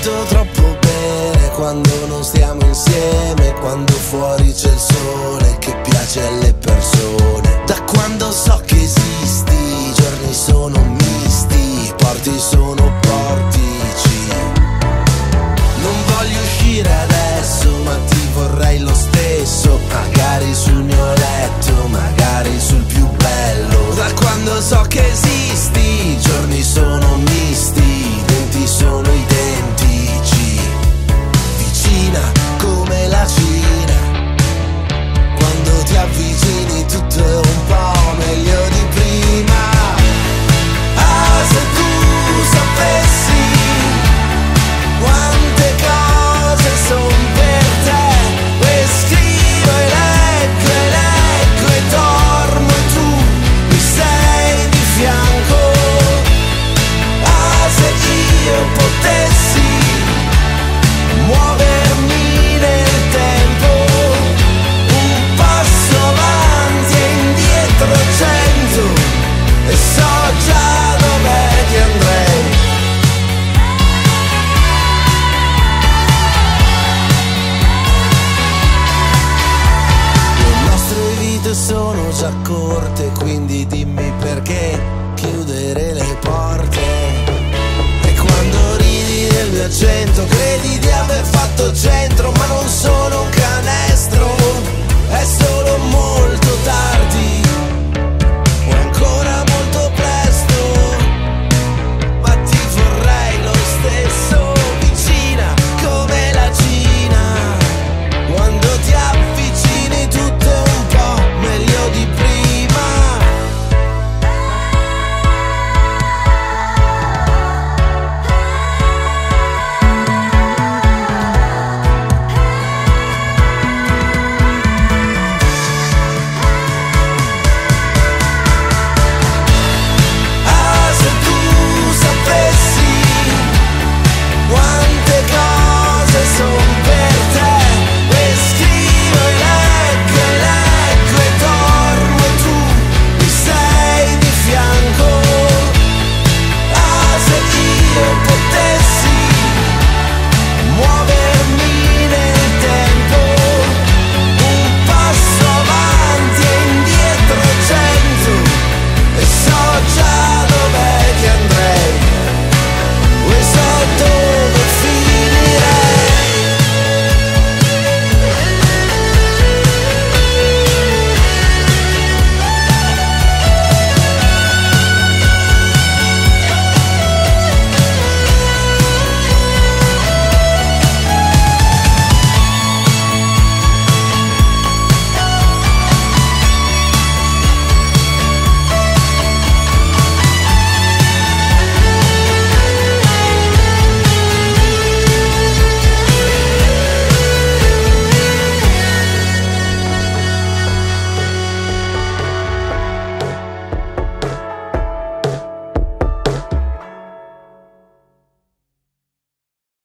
sento troppo bene quando non stiamo insieme, quando fuori c'è il sole che piace alle persone. Da quando so che esisti, i giorni sono misti, i porti sono portici. Non voglio uscire adesso, ma ti vorrei lo stesso, magari sul mio letto, magari sul più bello. Da quando so che esisti, i giorni sono misti, i denti sono identici. Vicina come la Cina, quando ti avvicini tutto è un po' meglio di prima. Ah, se tu sapessi quante cose son per te, e scrivo e leggo e dormo e tu mi sei di fianco. Ah, se io potessi muovermi nel tempo, un passo avanti e indietro 100, e so già dove ti andrei. Le nostre vite sono già corte, quindi dimmi perché chiudere le porte. E quando ridi del mio accento credi di aver fatto 100